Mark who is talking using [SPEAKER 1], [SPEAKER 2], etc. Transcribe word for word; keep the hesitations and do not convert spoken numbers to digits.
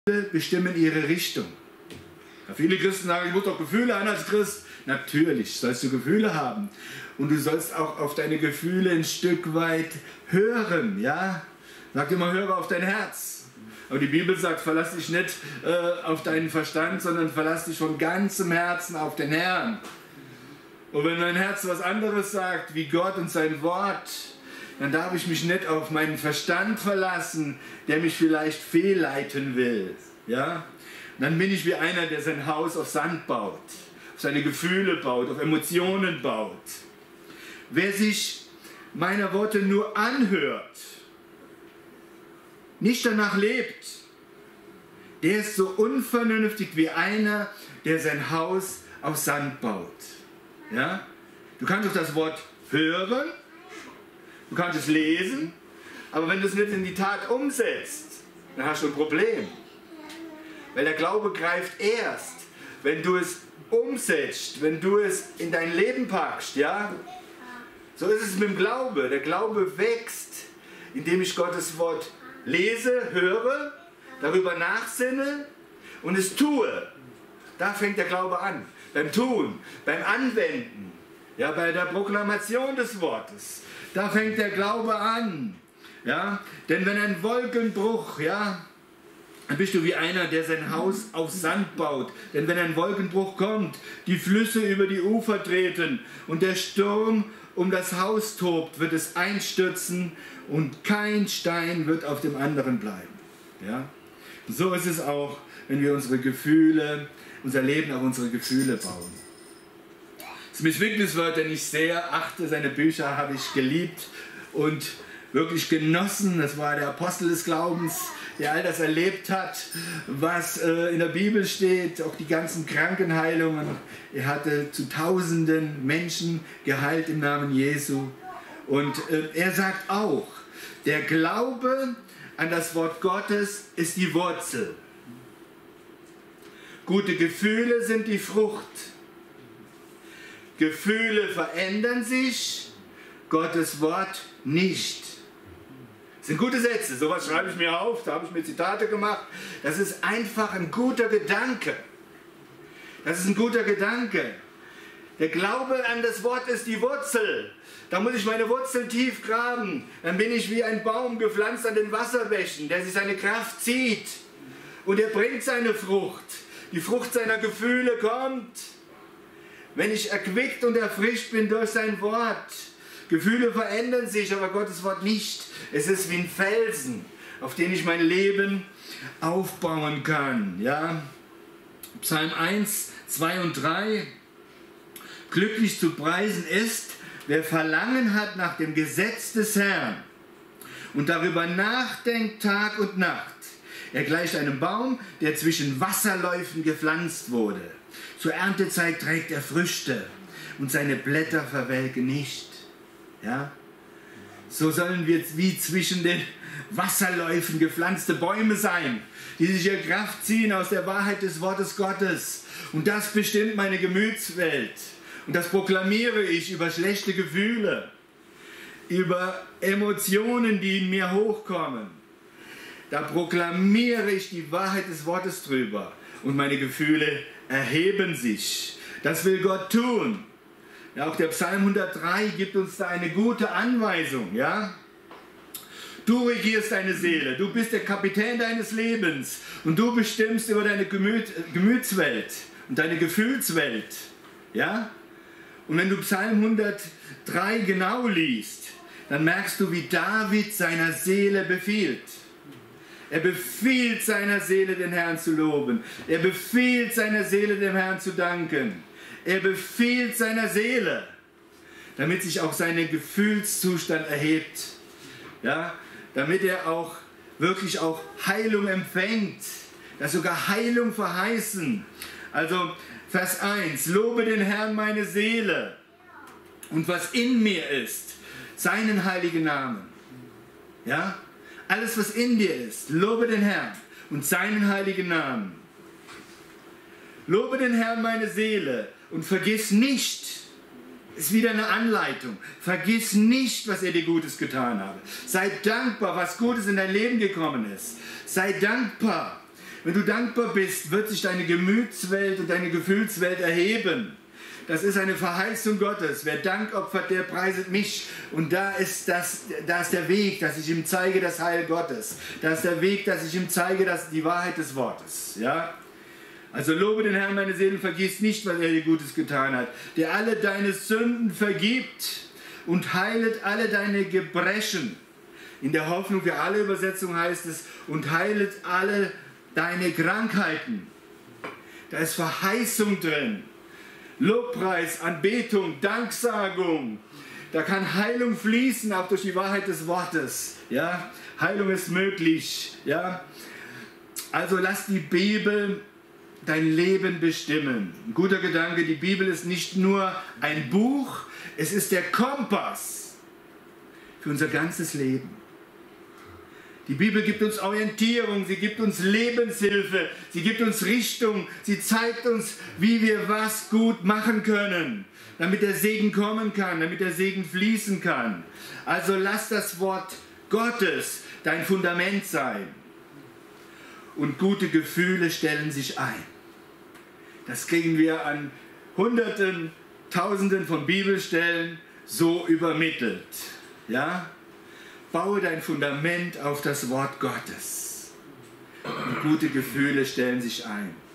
[SPEAKER 1] bestimmen ihre Richtung. Ja, viele Christen sagen, ich muss doch Gefühle haben als Christ. Natürlich sollst du Gefühle haben. Und du sollst auch auf deine Gefühle ein Stück weit hören. Ja? Sagt immer, höre auf dein Herz. Aber die Bibel sagt, verlass dich nicht äh, auf deinen Verstand, sondern verlass dich von ganzem Herzen auf den Herrn. Und wenn dein Herz was anderes sagt, wie Gott und sein Wort, dann darf ich mich nicht auf meinen Verstand verlassen, der mich vielleicht fehlleiten will. Ja? Und dann bin ich wie einer, der sein Haus auf Sand baut, auf seine Gefühle baut, auf Emotionen baut. Wer sich meiner Worte nur anhört, nicht danach lebt, der ist so unvernünftig wie einer, der sein Haus auf Sand baut. Ja? Du kannst doch das Wort hören, du kannst es lesen, aber wenn du es nicht in die Tat umsetzt, dann hast du ein Problem. Weil der Glaube greift erst, wenn du es umsetzt, wenn du es in dein Leben packst. Ja? So ist es mit dem Glaube. Der Glaube wächst, indem ich Gottes Wort lese, höre, darüber nachsinne und es tue. Da fängt der Glaube an. Beim Tun, beim Anwenden, ja, bei der Proklamation des Wortes. Da fängt der Glaube an. Ja? Denn wenn ein Wolkenbruch, ja, dann bist du wie einer, der sein Haus auf Sand baut. Denn wenn ein Wolkenbruch kommt, die Flüsse über die Ufer treten und der Sturm um das Haus tobt, wird es einstürzen und kein Stein wird auf dem anderen bleiben. Ja? Und so ist es auch, wenn wir unsere Gefühle, unser Leben auf unsere Gefühle bauen. Smith Wigglesworth, den ich sehr achte, seine Bücher habe ich geliebt und wirklich genossen. Das war der Apostel des Glaubens, der all das erlebt hat, was äh, in der Bibel steht, auch die ganzen Krankenheilungen. Er hatte zu Tausenden Menschen geheilt im Namen Jesu. Und äh, er sagt auch, der Glaube an das Wort Gottes ist die Wurzel. Gute Gefühle sind die Frucht. Gefühle verändern sich, Gottes Wort nicht. Das sind gute Sätze, sowas schreibe ich mir auf, da habe ich mir Zitate gemacht. Das ist einfach ein guter Gedanke. Das ist ein guter Gedanke. Der Glaube an das Wort ist die Wurzel. Da muss ich meine Wurzeln tief graben. Dann bin ich wie ein Baum gepflanzt an den Wasserbächen, der sich seine Kraft zieht. Und er bringt seine Frucht. Die Frucht seiner Gefühle kommt, wenn ich erquickt und erfrischt bin durch sein Wort. Gefühle verändern sich, aber Gottes Wort nicht. Es ist wie ein Felsen, auf den ich mein Leben aufbauen kann. Ja? Psalm eins, zwei und drei. Glücklich zu preisen ist, wer Verlangen hat nach dem Gesetz des Herrn und darüber nachdenkt Tag und Nacht. Er gleicht einem Baum, der zwischen Wasserläufen gepflanzt wurde. Zur Erntezeit trägt er Früchte und seine Blätter verwelken nicht. Ja? So sollen wir wie zwischen den Wasserläufen gepflanzte Bäume sein, die sich ihre Kraft ziehen aus der Wahrheit des Wortes Gottes. Und das bestimmt meine Gemütswelt. Und das proklamiere ich über schlechte Gefühle, über Emotionen, die in mir hochkommen. Da proklamiere ich die Wahrheit des Wortes drüber und meine Gefühle erheben sich. Das will Gott tun. Ja, auch der Psalm hundertdrei gibt uns da eine gute Anweisung. Ja? Du regierst deine Seele, du bist der Kapitän deines Lebens und du bestimmst über deine Gemüt, Gemütswelt und deine Gefühlswelt. Ja? Und wenn du Psalm hundertdrei genau liest, dann merkst du, wie David seiner Seele befiehlt. Er befiehlt seiner Seele, den Herrn zu loben. Er befiehlt seiner Seele, dem Herrn zu danken. Er befiehlt seiner Seele, damit sich auch sein Gefühlszustand erhebt. Ja? Damit er auch wirklich auch Heilung empfängt. Das ist sogar Heilung verheißen. Also Vers eins. Lobe den Herrn meine Seele und was in mir ist, seinen heiligen Namen. Ja? Alles, was in dir ist, lobe den Herrn und seinen heiligen Namen. Lobe den Herrn meine Seele und vergiss nicht, ist wieder eine Anleitung, vergiss nicht, was er dir Gutes getan habe. Sei dankbar, was Gutes in dein Leben gekommen ist. Sei dankbar, Wenn du dankbar bist, wird sich deine Gemütswelt und deine Gefühlswelt erheben. Das ist eine Verheißung Gottes. Wer Dank opfert, der preiset mich. Und da ist, das, da ist der Weg, dass ich ihm zeige das Heil Gottes. Da ist der Weg, dass ich ihm zeige dass die Wahrheit des Wortes. Ja? Also lobe den Herrn, meine Seele, vergiss nicht, was er dir Gutes getan hat. Der alle deine Sünden vergibt und heilet alle deine Gebrechen. In der Hoffnung für alle Übersetzungen heißt es, und heilet alle deine Krankheiten. Da ist Verheißung drin. Lobpreis, Anbetung, Danksagung. Da kann Heilung fließen, auch durch die Wahrheit des Wortes. Ja? Heilung ist möglich. Ja? Also lass die Bibel dein Leben bestimmen. Ein guter Gedanke, die Bibel ist nicht nur ein Buch, es ist der Kompass für unser ganzes Leben. Die Bibel gibt uns Orientierung, sie gibt uns Lebenshilfe, sie gibt uns Richtung, sie zeigt uns, wie wir was gut machen können, damit der Segen kommen kann, damit der Segen fließen kann. Also lass das Wort Gottes dein Fundament sein. Und gute Gefühle stellen sich ein. Das kriegen wir an Hunderten, Tausenden von Bibelstellen so übermittelt. Ja? Baue dein Fundament auf das Wort Gottes. Und gute Gefühle stellen sich ein.